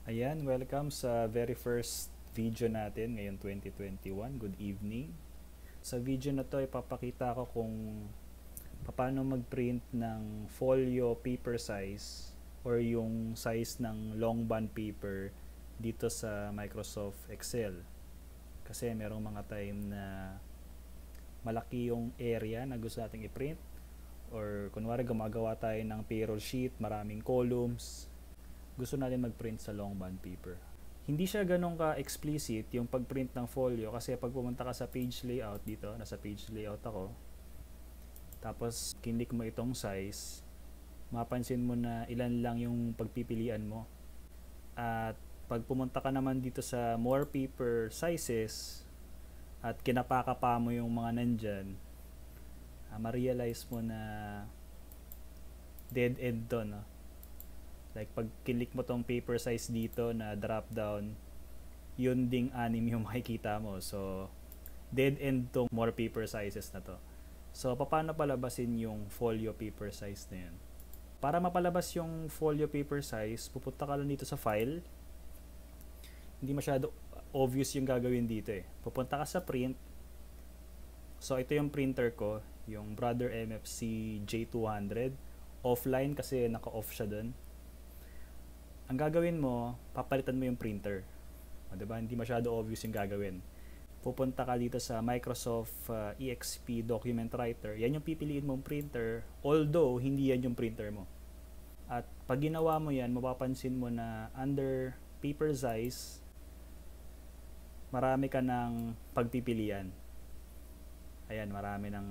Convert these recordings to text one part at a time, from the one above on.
Ayan, welcome sa very first video natin ngayon 2021. Good evening. Sa video na to ipapakita ko kung paano mag-print ng folio paper size or yung size ng long bond paper dito sa Microsoft Excel. Kasi merong mga time na malaki yung area na gusto nating i-print, or kunwari gumagawa tayo ng payroll sheet, maraming columns, gusto natin mag-print sa long bond paper. Hindi siya ganun ka-explicit yung pag-print ng folio, kasi pag pumunta ka sa page layout dito, nasa page layout ako, tapos kinlik mo itong size, mapansin mo na ilan lang yung pagpipilian mo. At pag pumunta ka naman dito sa more paper sizes at kinapaka pa mo yung mga nandyan, ma-realize mo na dead end to, no? Like pag kinlik mo tong paper size dito na drop down, yun ding anim yung makikita mo. So dead end tong more paper sizes na to. So paano palabasin yung folio paper size na yun? Para mapalabas yung folio paper size, pupunta ka lang dito sa file. Hindi masyado obvious yung gagawin dito eh. Pupunta ka sa print. So ito yung printer ko, yung Brother MFC J200. Offline kasi naka-off siya dun. Ang gagawin mo, papalitan mo yung printer. Diba? Hindi masyado obvious yung gagawin. Pupunta ka dito sa Microsoft EXP Document Writer. Yan yung pipiliin mong printer, although hindi yan yung printer mo. At pag ginawa mo yan, mapapansin mo na under paper size, marami ka ng pagpipilian. Ayan, marami ng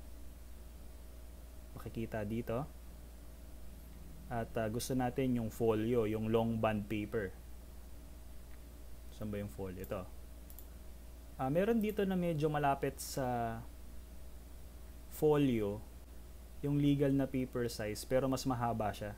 makikita dito. At gusto natin yung folio, yung long bond paper. Saan ba yung folio? Ito. Meron dito na medyo malapit sa folio, yung legal na paper size, pero mas mahaba siya.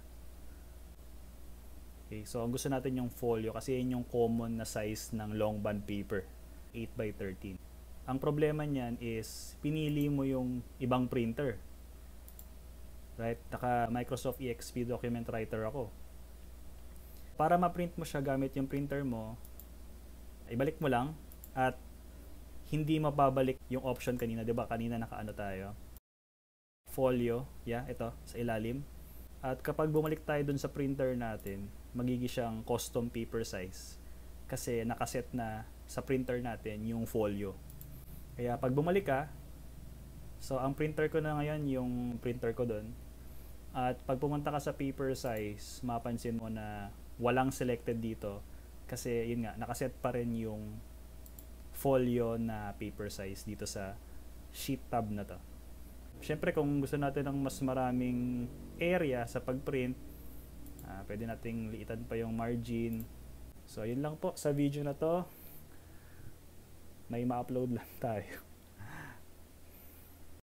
Okay, so ang gusto natin yung folio kasi yun yung common na size ng long bond paper, 8x13. Ang problema niyan is pinili mo yung ibang printer. Right? Naka Microsoft EXP Document Writer ako. Para ma-print mo siya gamit yung printer mo, ibalik mo lang at hindi mababalik yung option kanina. Diba? Kanina nakaano tayo. Folio. Yeah, ito. Sa ilalim. At kapag bumalik tayo dun sa printer natin, magiging siyang custom paper size. Kasi nakaset na sa printer natin yung folio. Kaya pag bumalik ka, so ang printer ko na ngayon yung printer ko doon. At pag pumunta ka sa paper size, mapansin mo na walang selected dito kasi yun nga, nakaset pa rin yung folio na paper size dito sa sheet tab na to. Siyempre kung gusto natin ng mas maraming area sa pagprint, pwede nating liitan pa yung margin. So yun lang po sa video na to. May ma-upload lang tayo.